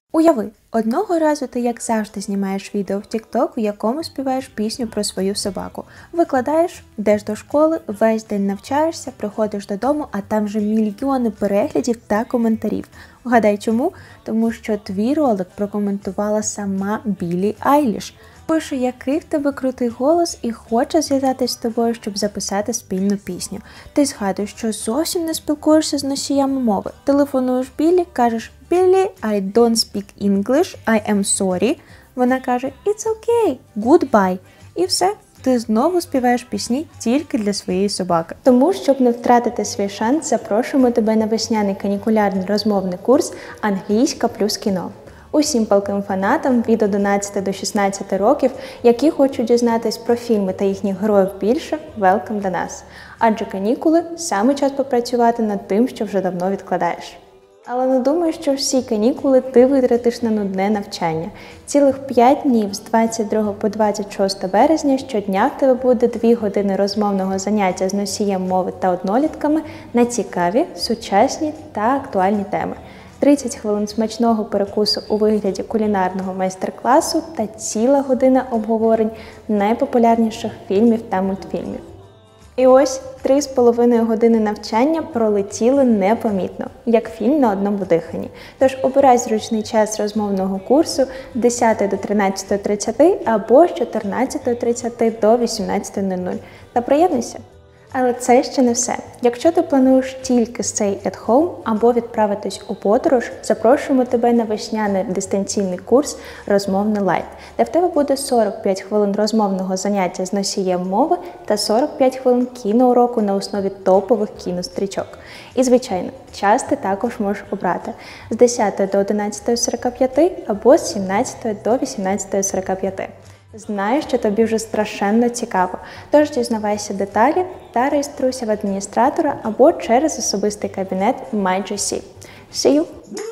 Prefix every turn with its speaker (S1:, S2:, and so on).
S1: Уяви, одного разу ти, як завжди, знімаєш відео в TikTok, у якому співаєш пісню про свою собаку. Викладаєш, йдеш до школи, весь день навчаєшся, приходиш додому, а там вже мільйони переглядів та коментарів. Вгадай чому? Тому що твій ролик прокоментувала сама Біллі Айліш. Пише, який в тебе крутий голос і хоче зв'язатись з тобою, щоб записати спільну пісню. Ти згадуєш, що зовсім не спілкуєшся з носіями мови. Телефонуєш Біллі, кажеш «Біллі, I don't speak English, I am sorry». Вона каже «It's okay, goodbye». І все. Ти знову співаєш пісні тільки для своєї собаки. Тому, щоб не втратити свій шанс, запрошуємо тебе на весняний канікулярний розмовний курс «Англійська плюс кіно». Усім палким фанатам від 11 до 16 років, які хочуть дізнатись про фільми та їхніх героїв більше, welcome до нас. Адже канікули – саме час попрацювати над тим, що вже давно відкладаєш. Але не думай, що всі канікули ти витратиш на нудне навчання. Цілих 5 днів з 22 по 26 березня щодня в тебе буде 2 години розмовного заняття з носієм мови та однолітками на цікаві, сучасні та актуальні теми. 30 хвилин смачного перекусу у вигляді кулінарного майстер-класу та ціла година обговорень найпопулярніших фільмів та мультфільмів. І ось 3,5 години навчання пролетіли непомітно, як фільм на одному диханні. Тож обирай зручний час розмовного курсу з 10 до 13:30 або з 14:30 до 18:00 та приєднуйся. Але це ще не все. Якщо ти плануєш тільки stay at home або відправитись у подорож, запрошуємо тебе на весняний дистанційний курс «Розмовний лайт», де в тебе буде 45 хвилин розмовного заняття з носієм мови та 45 хвилин кіноуроку на основі топових кінострічок. І, звичайно, час ти також можеш обрати з 10 до 11:45 або з 17 до 18:45. Знаю, що тобі вже страшенно цікаво, тож дізнавайся деталі та реєструйся в адміністратора або через особистий кабінет MyGC. See you!